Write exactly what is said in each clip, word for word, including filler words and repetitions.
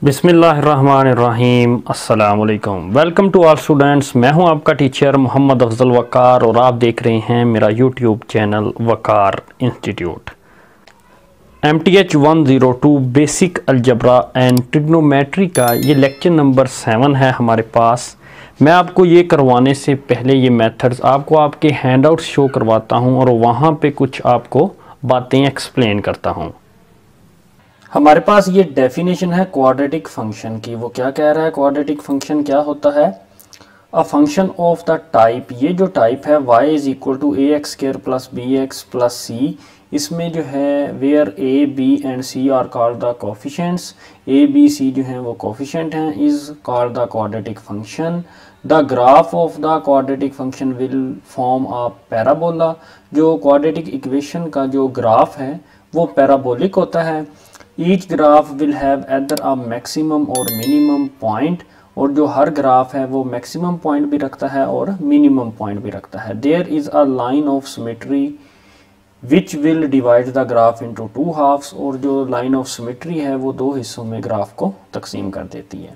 बिस्मिल्लाहिर्रहमानिर्रहीम अस्सलाम वालेकुम। Welcome to all students. मैं हूं आपका टीचर मोहम्मद अफजल वकार और आप देख रहे हैं मेरा YouTube channel Waqar institute. M T H one zero two basic algebra and trigonometry का ये लेक्चर नंबर सेवन है हमारे पास। मैं आपको ये करवाने से पहले ये मेथड्स आपको आपके हैंडआउट्स शो करवाता हूँ और वहाँ पे कुछ आपको बातें एक्सप्लेन करता हूँ। हमारे पास ये डेफिनेशन है क्वाड्रेटिक फंक्शन की। वो क्या कह रहा है, क्वाड्रेटिक फंक्शन क्या होता है? A function of the type, ये जो टाइप है y is equal to A X square plus B X plus C, इसमें जो है where A B and C are called the coefficients, A B C जो हैं वो कोफिशिएंट हैं, is called the quadratic function. The graph of the quadratic function will form a parabola. जो quadratic equation का जो ग्राफ है वो parabolic होता है। Each graph will have either a maximum और मिनिमम पॉइंट, और जो हर ग्राफ है वो मैक्सिमम पॉइंट भी रखता है और मिनिमम पॉइंट भी रखता है। There is a line of symmetry which will divide the graph into two halves, और जो लाइन ऑफ सिमेट्री है वो दो हिस्सों में ग्राफ को तकसीम कर देती है।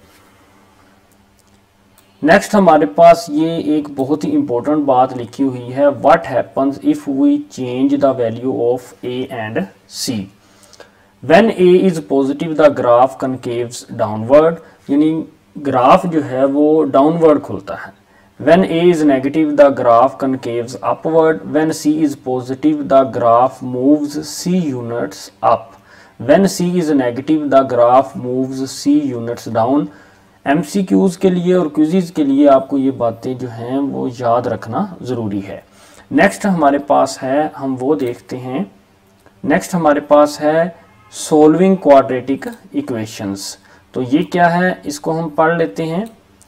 नेक्स्ट हमारे पास ये एक बहुत ही इंपॉर्टेंट बात लिखी हुई है, what happens if we change the value of A and C. When A is positive the graph concaves downward, यानी ग्राफ जो है वो डाउनवर्ड खुलता है। When A is negative the graph concaves upward. When C is positive the graph moves C units up. When C is negative the graph moves C units down. M C Qs के लिए और quiz के लिए आपको ये बातें जो हैं वो याद रखना ज़रूरी है। नेक्स्ट हमारे पास है, हम वो देखते हैं। नेक्स्ट हमारे पास है सोल्विंग क्वाड्रेटिक इक्वेशंस। तो ये क्या है, इसको हम पढ़ लेते हैं।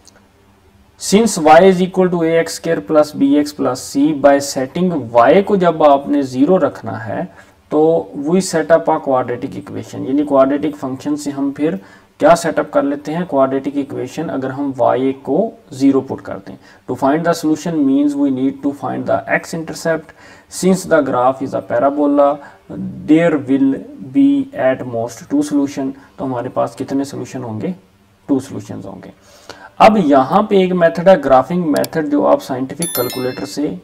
Since y is equal to A X square plus B X plus C, by setting y को जब आपने जीरो रखना है तो we set up a quadratic equation, यानी क्वाड्रेटिक फंक्शन से हम फिर क्या सेटअप कर लेते हैं, क्वाड्रेटिक इक्वेशन, अगर हम y को जीरो पुट करते हैं। To find the solution means we need to find the x intercept. Since the graph is a parabola there will be at most two solution. तो हमारे पास कितने सोल्यूशन होंगे? To solutions होंगे। अब यहाँ पे एक मेथड है ग्राफिंग मेथड, जो आप साइंटिफिक कैलकुलेटर से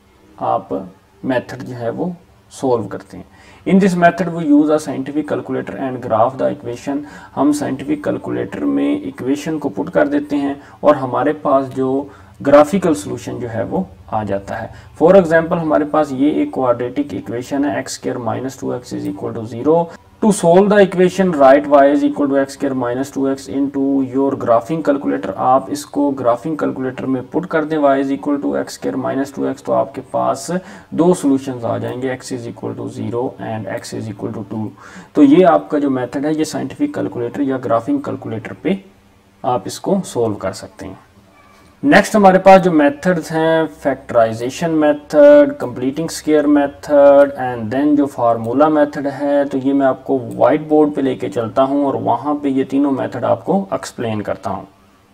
आप मेथड जो है वो सोल्व करते हैं। In this method we use a scientific calculator and graph the equation. हम साइंटिफिक कैलकुलेटर में इक्वेशन को पुट कर देते हैं और हमारे पास जो ग्राफिकल सोल्यूशन जो है वो आ जाता है। फॉर एग्जांपल हमारे पास ये एक क्वाड्रेटिक इक्वेशन है, X square minus two X is equal to zero. To solve the equation write y is equal to x square minus two X into your graphing calculator. आप इसको graphing calculator में put कर दें y is equal to x square minus two X, तो आपके पास दो solutions आ जाएंगे, x is equal to zero and x is equal to two. तो ये आपका जो मेथड है ये साइंटिफिक कैलकुलेटर या ग्राफिंग कैलकुलेटर पे आप इसको सोल्व कर सकते हैं। नेक्स्ट हमारे पास जो मेथड्स हैं, factorisation method, completing square method and then जो फार्मूला मेथड है। तो ये मैं आपको वाइट बोर्ड पे लेके चलता हूँ और वहाँ पे ये तीनों मेथड आपको एक्सप्लेन करता हूँ।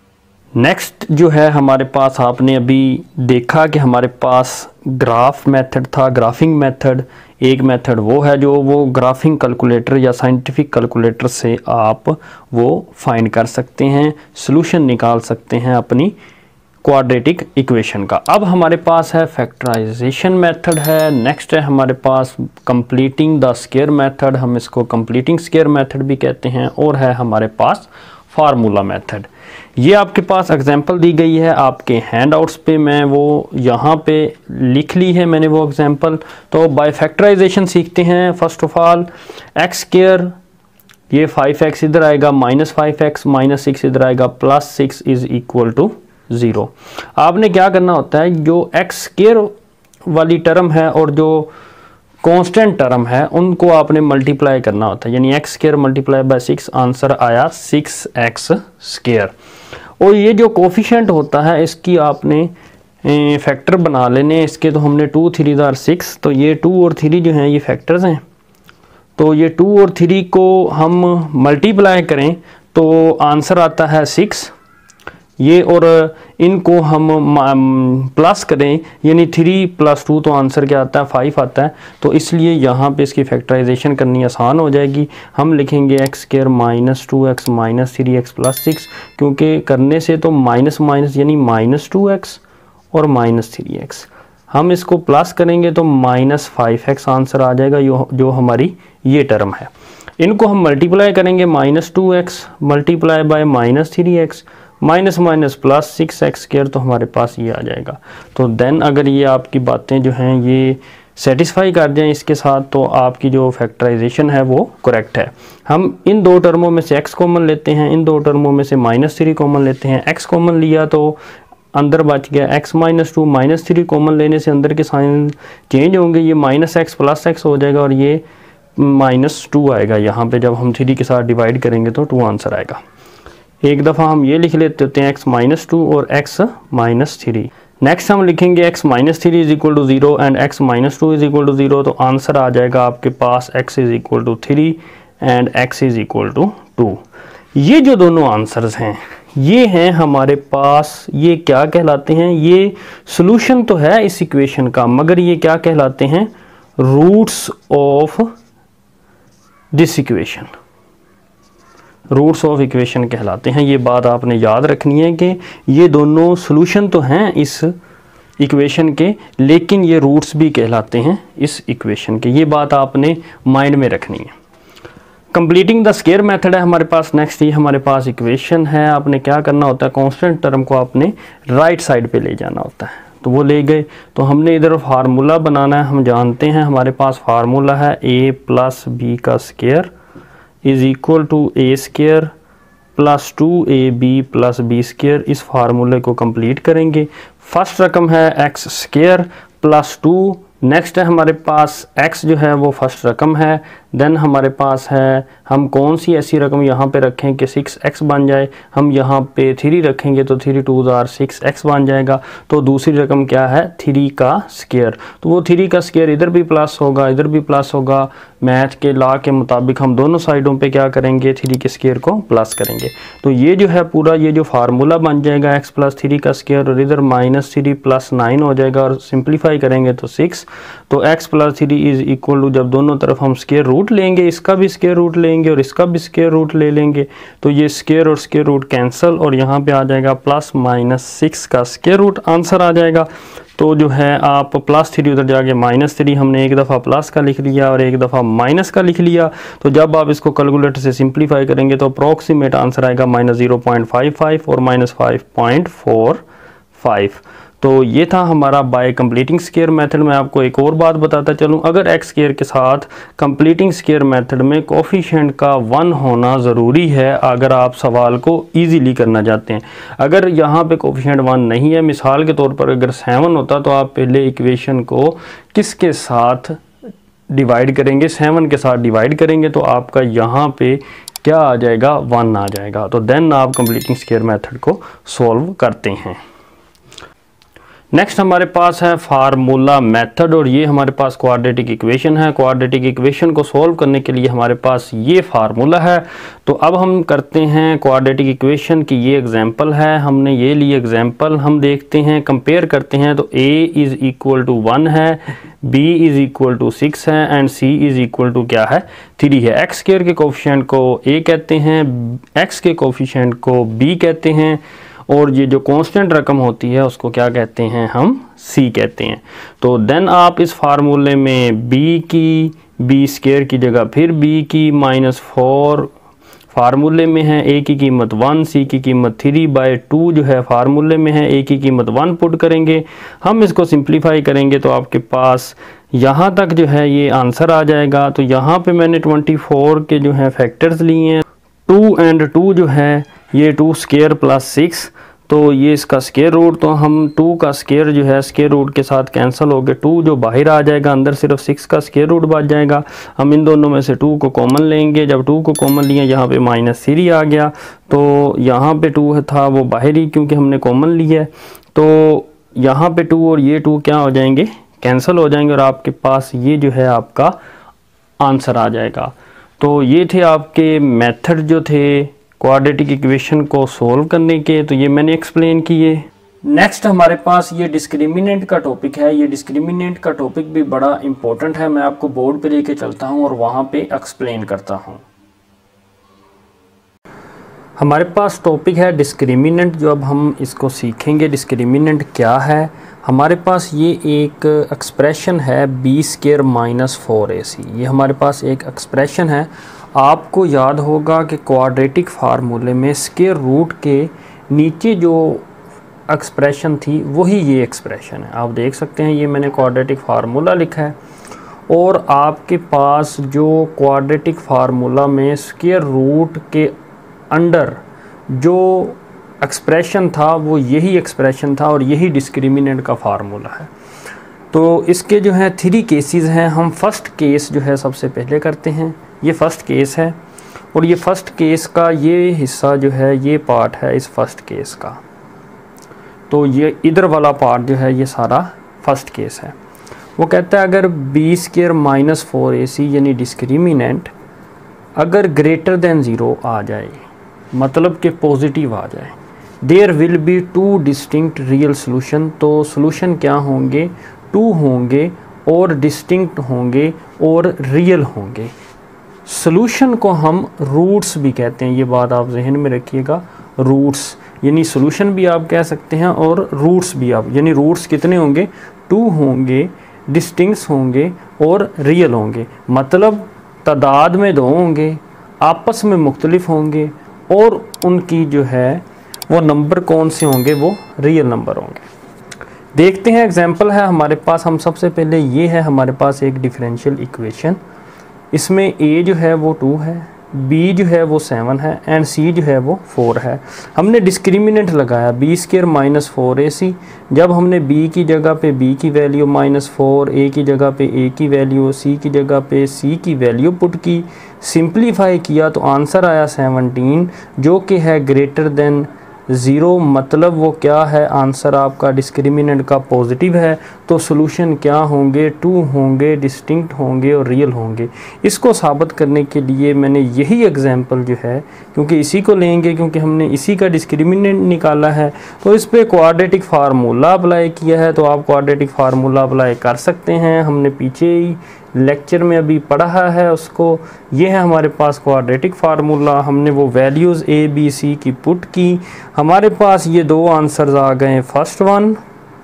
नेक्स्ट जो है हमारे पास, आपने अभी देखा कि हमारे पास ग्राफ मेथड था, ग्राफिंग मेथड। एक मेथड वो है जो वो ग्राफिंग कैलकुलेटर या साइंटिफिक कैलकुलेटर से आप वो फाइंड कर सकते हैं, सॉल्यूशन निकाल सकते हैं अपनी क्वाड्रेटिक इक्वेशन का। अब हमारे पास है फैक्टराइजेशन मेथड है। नेक्स्ट है हमारे पास कंप्लीटिंग द स्क्वायर मेथड, हम इसको कंप्लीटिंग स्क्वायर मेथड भी कहते हैं, और है हमारे पास फार्मूला मेथड। ये आपके पास एग्जांपल दी गई है आपके हैंडआउट्स पे, मैं वो यहाँ पे लिख ली है मैंने वो एग्जांपल। तो बाय फैक्टराइजेशन सीखते हैं। First of all X square, ये फाइव एक्स इधर आएगा, minus five X minus six इधर आएगा, plus six is equal to zero. आपने क्या करना होता है, जो एक्स स्क्वायर वाली टर्म है और जो कांस्टेंट टर्म है उनको आपने मल्टीप्लाई करना होता है, यानी X square multiply by six, answer आया सिक्स एक्स स्क्वायर। और ये जो कोफिशिएंट होता है इसकी आपने फैक्टर बना लेने इसके। तो हमने टू थ्री जार सिक्स, तो ये टू और थ्री जो हैं ये फैक्टर्स हैं। तो ये टू और थ्री को हम मल्टीप्लाई करें तो आंसर आता है सिक्स। ये और इनको हम प्लस करें यानी थ्री प्लस टू तो आंसर क्या आता है फाइव आता है, तो इसलिए यहाँ पे इसकी फैक्टराइजेशन करनी आसान हो जाएगी। हम लिखेंगे X square minus two X minus three X plus six, क्योंकि करने से तो माइनस माइनस यानी माइनस टू एक्स और माइनस थ्री एक्स, हम इसको प्लस करेंगे तो माइनस फाइव एक्स आंसर आ जाएगा, यो जो हमारी ये टर्म है। इनको हम मल्टीप्लाई करेंगे, minus two X multiply by minus three X minus minus plus six X square, तो हमारे पास ये आ जाएगा। तो देन अगर ये आपकी बातें जो हैं ये सेटिस्फाई कर जाएं इसके साथ, तो आपकी जो फैक्टराइजेशन है वो करेक्ट है। हम इन दो टर्मों में से x कॉमन लेते हैं, इन दो टर्मों में से माइनस थ्री कॉमन लेते हैं। x कॉमन लिया तो अंदर बच गया x minus two, minus three common लेने से अंदर के साइन चेंज होंगे, ये माइनस एक्स प्लस एक्स हो जाएगा और ये माइनस टू आएगा। यहाँ पे जब हम थ्री के साथ डिवाइड करेंगे तो टू आंसर आएगा। एक दफ़ा हम ये लिख लेते होते हैं x माइनस टू और x माइनस थ्री। नेक्स्ट हम लिखेंगे x minus three is equal to zero and x minus two is equal to zero, तो आंसर आ जाएगा आपके पास x is equal to three and x is equal to two. ये जो दोनों आंसर्स हैं ये हैं हमारे पास, ये क्या कहलाते हैं, ये सॉल्यूशन तो है इस इक्वेशन का, मगर ये क्या कहलाते हैं, roots of this equation, roots of equation कहलाते हैं। ये बात आपने याद रखनी है कि ये दोनों सॉल्यूशन तो हैं इस इक्वेशन के, लेकिन ये रूट्स भी कहलाते हैं इस इक्वेशन के, ये बात आपने माइंड में रखनी है। कंप्लीटिंग द स्क्वायर मेथड है हमारे पास। नेक्स्ट ये हमारे पास इक्वेशन है, आपने क्या करना होता है, कांस्टेंट टर्म को आपने राइट साइड पे ले जाना होता है, तो वो ले गए। तो हमने इधर फार्मूला बनाना है, हम जानते हैं हमारे पास फार्मूला है a प्लस बी का square is equal to A square plus two A B plus B square. इस फार्मूले को कंप्लीट करेंगे। फर्स्ट रकम है X square plus two, next है हमारे पास x जो है वो फर्स्ट रकम है, देन हमारे पास है हम कौन सी ऐसी रकम यहाँ पे रखें कि सिक्स एक्स बन जाए, हम यहाँ पे थ्री रखेंगे तो थ्री टू ज़ार सिक्स एक्स बन जाएगा। तो दूसरी रकम क्या है, थ्री का स्क्वायर, तो वो थ्री का स्क्वायर इधर भी प्लस होगा इधर भी प्लस होगा, मैथ के लॉ के मुताबिक हम दोनों साइडों पे क्या करेंगे, थ्री के स्क्वायर को प्लस करेंगे। तो ये जो है पूरा ये जो फार्मूला बन जाएगा एक्स प्लस थ्री का स्क्वायर, और इधर माइनस थ्री प्लस नाइन हो जाएगा, और सिंप्लीफाई करेंगे तो सिक्स। तो x plus three is equal to, जब दोनों तरफ हम स्क्वायर रूट लेंगे, इसका भी स्क्वायर रूट लेंगे और इसका भी स्क्वायर रूट ले लेंगे, तो ये स्क्वायर और स्क्वायर रूट कैंसिल, और यहाँ पे आ जाएगा प्लस माइनस सिक्स का स्क्वायर रूट आंसर आ जाएगा। तो जो है आप प्लस थ्री उधर जाके माइनस थ्री, हमने एक दफ़ा प्लस का लिख लिया और एक दफ़ा माइनस का लिख लिया। तो जब आप इसको कैलकुलेटर से सिंप्लीफाई करेंगे तो अप्रॉक्सीमेट आंसर आएगा minus zero point five five और minus five point four five. तो ये था हमारा बाय कंप्लीटिंग स्क्वायर मेथड। में आपको एक और बात बताता चलूँ, अगर एक्स स्क्वायर के साथ कंप्लीटिंग स्क्वायर मेथड में कोफिशिएंट का वन होना ज़रूरी है अगर आप सवाल को इजीली करना चाहते हैं। अगर यहाँ पे कोफिशिएंट वन नहीं है, मिसाल के तौर पर अगर सेवन होता तो आप पहले इक्वेशन को किसके साथ डिवाइड करेंगे, सेवन के साथ डिवाइड करेंगे, तो आपका यहाँ पे क्या आ जाएगा, वन आ जाएगा। तो देन आप कंप्लीटिंग स्क्वायर मेथड को सॉल्व करते हैं। नेक्स्ट हमारे पास है फार्मूला मेथड, और ये हमारे पास क्वाड्रेटिक इक्वेशन है। क्वाड्रेटिक इक्वेशन को सॉल्व करने के लिए हमारे पास ये फार्मूला है। तो अब हम करते हैं क्वाड्रेटिक इक्वेशन की, ये एग्जांपल है, हमने ये लिए एग्जांपल, हम देखते हैं कंपेयर करते हैं। तो a is equal to one है, b is equal to six है and c is equal to क्या है, थ्री है। एक्स स्क्वायर के कोफिशिएंट को a कहते हैं, x के कोफिशिएंट को b कहते हैं, और ये जो कांस्टेंट रकम होती है उसको क्या कहते हैं, हम c कहते हैं। तो देन आप इस फार्मूले में b की b स्क्वायर की जगह फिर b की माइनस फोर फार्मूले में है, a की कीमत वन, c की कीमत थ्री बाय टू जो है फार्मूले में है, a की कीमत वन पुट करेंगे। हम इसको सिंप्लीफाई करेंगे तो आपके पास यहाँ तक जो है ये आंसर आ जाएगा। तो यहाँ पे मैंने ट्वेंटी फोर के जो है फैक्टर्स लिए हैं, टू एंड टू जो है ये टू स्क्वायर प्लस सिक्स, तो ये इसका स्क्वायर रूट, तो हम टू का स्क्वायर जो है स्क्वायर रूट के साथ कैंसिल हो गए, टू जो बाहर आ जाएगा, अंदर सिर्फ सिक्स का स्क्वायर रूट बच जाएगा। हम इन दोनों में से टू को कॉमन लेंगे, जब टू को कॉमन लिया यहाँ पे माइनस थ्री आ गया, तो यहाँ पे टू था वो बाहर ही क्योंकि हमने कॉमन लिया है, तो यहाँ पे टू और ये टू क्या हो जाएंगे, कैंसिल हो जाएंगे, और आपके पास ये जो है आपका आंसर आ जाएगा। तो ये थे आपके मेथड जो थे क्वाड्रेटिक इक्वेशन को सोल्व करने के, तो ये मैंने एक्सप्लेन किए। नेक्स्ट हमारे पास ये डिस्क्रिमिनेंट का टॉपिक है। ये डिस्क्रिमिनेंट का टॉपिक भी बड़ा इंपॉर्टेंट है, मैं आपको बोर्ड पे लेके चलता हूँ और वहाँ पे एक्सप्लेन करता हूँ। हमारे पास टॉपिक है डिस्क्रिमिनेंट, जो अब हम इसको सीखेंगे। डिस्क्रिमिनेंट क्या है? हमारे पास ये एक एक्सप्रेशन है बी स्क्वायर माइनस फोर ए सी। ये हमारे पास एक एक्सप्रेशन है। आपको याद होगा कि क्वाड्रेटिक फार्मूले में स्क्वायर रूट के नीचे जो एक्सप्रेशन थी वही ये एक्सप्रेशन है। आप देख सकते हैं ये मैंने क्वाड्रेटिक फार्मूला लिखा है, और आपके पास जो क्वाड्रेटिक फार्मूला में स्क्वायर रूट के अंडर जो एक्सप्रेशन था वो यही एक्सप्रेशन था, और यही डिस्क्रिमिनेंट का फार्मूला है। तो इसके जो है थ्री केसेस हैं। हम फर्स्ट केस जो है सबसे पहले करते हैं। ये फर्स्ट केस है, और ये फर्स्ट केस का ये हिस्सा जो है ये पार्ट है इस फर्स्ट केस का। तो ये इधर वाला पार्ट जो है ये सारा फर्स्ट केस है। वो कहता है अगर बी स्क्वायर माइनस फोर ए सी यानी डिस्क्रिमिनेंट अगर ग्रेटर देन ज़ीरो आ जाए, मतलब कि पॉजिटिव आ जाए, there will be two distinct real solution. तो सोल्यूशन क्या होंगे? टू होंगे, और डिस्टिंक्ट होंगे, और रियल होंगे। सोल्यूशन को हम रूट्स भी कहते हैं, ये बात आप जहन में रखिएगा। रूट्स यानी सोल्यूशन भी आप कह सकते हैं, और रूट्स भी आप, यानी रूट्स कितने होंगे? टू होंगे, डिस्टिंक्ट होंगे, और रियल होंगे। मतलब तादाद में दो होंगे, आपस में मुख्तलिफ होंगे, और उनकी जो है वो नंबर कौन से होंगे? वो रियल नंबर होंगे। देखते हैं एग्जांपल है हमारे पास। हम सबसे पहले ये है हमारे पास एक डिफरेंशियल इक्वेशन। इसमें a जो है वो टू है, b जो है वो सेवन है, एंड c जो है वो फोर है। हमने डिस्क्रिमिनेंट लगाया b स्क्वायर माइनस फोर ए सी। जब हमने b की जगह पे b की वैल्यू माइनस फोर, a की जगह पे a की वैल्यू, c की जगह पे c की वैल्यू पुट की, सिंप्लीफाई किया तो आंसर आया सेवनटीन, जो कि है ग्रेटर देन ज़ीरो। मतलब वो क्या है? आंसर आपका डिस्क्रिमिनेंट का पॉजिटिव है। तो सोल्यूशन क्या होंगे? टू होंगे, डिस्टिंक्ट होंगे, और रियल होंगे। इसको साबित करने के लिए मैंने यही एग्जांपल जो है, क्योंकि इसी को लेंगे क्योंकि हमने इसी का डिस्क्रिमिनेंट निकाला है, तो इस पर क्वाड्रेटिक फार्मूला अप्लाई किया है। तो आप क्वाड्रेटिक फार्मूला अप्लाई कर सकते हैं। हमने पीछे ही लेक्चर में अभी पढ़ा है उसको। ये है हमारे पास क्वाड्रेटिक फार्मूला। हमने वो वैल्यूज़ ए बी सी की पुट की। हमारे पास ये दो आंसर्स आ गए, first one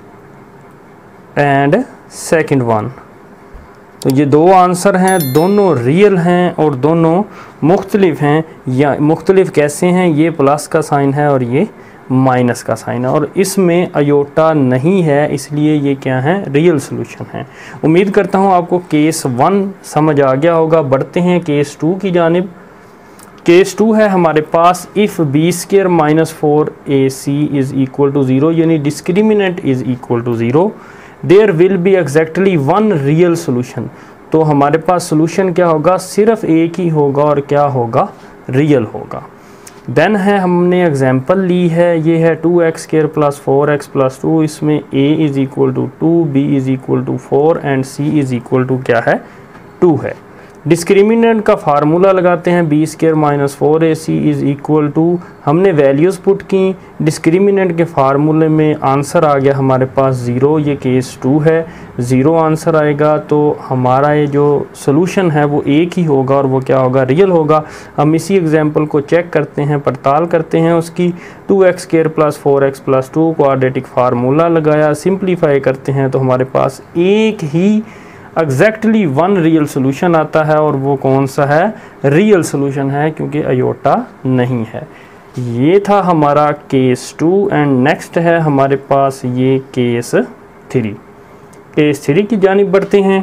and second one. तो ये दो आंसर हैं, दोनों रियल हैं और दोनों मुख्तलिफ हैं। या मुख्तलिफ कैसे हैं? ये प्लस का साइन है और ये माइनस का साइन है, और इसमें अयोटा नहीं है, इसलिए ये क्या है? रियल सोल्यूशन है। उम्मीद करता हूँ आपको केस वन समझ आ गया होगा। बढ़ते हैं केस टू की जानिब। केस टू है हमारे पास, if B square minus four A C is equal to zero, यानी discriminant is equal to zero, there will be exactly one real solution. तो हमारे पास सोल्यूशन क्या होगा? सिर्फ एक ही होगा, और क्या होगा? रियल होगा। देन है हमने एग्जांपल ली है, ये है two x square plus four x plus two. इसमें a is equal to two, B is equal to four, and c is equal to क्या है? टू है। डिस्क्रिमिनेंट का फार्मूला लगाते हैं, B square minus four A C is equal to, हमने values put की। Discriminant के फार्मूले में आंसर आ गया हमारे पास ज़ीरो। ये केस टू है, ज़ीरो आंसर आएगा। तो हमारा ये जो सोल्यूशन है वो एक ही होगा, और वो क्या होगा? रियल होगा। हम इसी एग्जांपल को चेक करते हैं, पड़ताल करते हैं उसकी। Two x square plus four x plus two, quadratic formula लगाया, सिंप्लीफाई करते हैं तो हमारे पास एक ही एग्जैक्टली वन रियल सोल्यूशन आता है, और वो कौन सा है? रियल सोल्यूशन है, क्योंकि अयोटा नहीं है। ये था हमारा केस टू। एंड नेक्स्ट है हमारे पास ये केस थ्री। केस थ्री की जानिब बढ़ते हैं।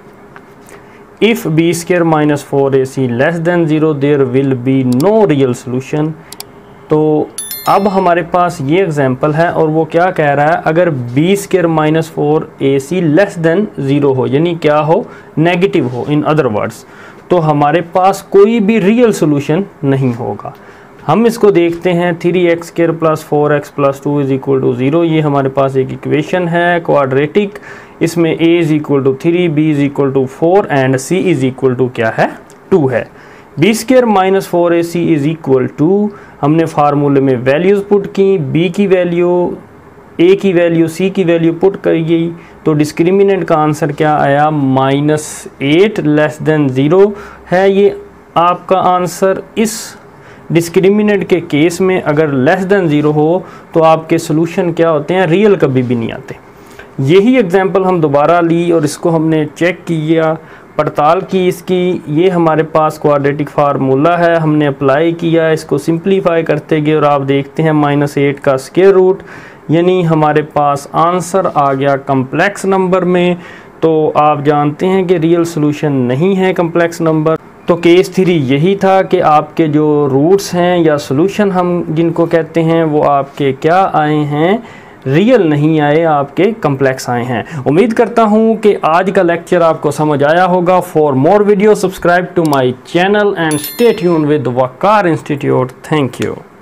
If B square minus four A c less than zero, there will be no real solution. तो अब हमारे पास ये एग्जांपल है, और वो क्या कह रहा है? अगर बी स्क्वायर माइनस फोर ए सी लेस देन ज़ीरो हो, यानी क्या हो? नेगेटिव हो, इन अदर वर्ड्स, तो हमारे पास कोई भी रियल सोल्यूशन नहीं होगा। हम इसको देखते हैं, three x square plus four x plus two is equal to zero. ये हमारे पास एक इक्वेशन है क्वाड्रेटिक। इसमें a is equal to three, b is equal to four, and c is equal to क्या है? टू है। B square minus four A c is equal to, हमने फार्मूले में वैल्यूज़ पुट की, बी की वैल्यू, ए की वैल्यू, सी की वैल्यू पुट कर गई, तो डिस्क्रिमिनेंट का आंसर क्या आया, minus eight less than zero है ये आपका आंसर। इस डिस्क्रिमिनेंट के केस में अगर लेस देन ज़ीरो हो तो आपके सोल्यूशन क्या होते हैं, रियल कभी भी नहीं आते। यही एग्जांपल हम दोबारा ली और इसको हमने चेक किया, पड़ताल की इसकी। ये हमारे पास क्वाड्रेटिक फार्मूला है, हमने अप्लाई किया, इसको सिंप्लीफाई करते गए और आप देखते हैं माइनस एट का स्क्वायर रूट, यानी हमारे पास आंसर आ गया कम्प्लेक्स नंबर में। तो आप जानते हैं कि रियल सोल्यूशन नहीं है कम्प्लेक्स नंबर। तो केस थ्री यही था कि आपके जो रूट्स हैं या सोल्यूशन हम जिनको कहते हैं वो आपके क्या आए हैं, रियल नहीं आए, आपके कम्प्लेक्स आए हैं। उम्मीद करता हूँ कि आज का लेक्चर आपको समझ आया होगा। For more video subscribe to my channel and stay tuned with Waqar institute. Thank you.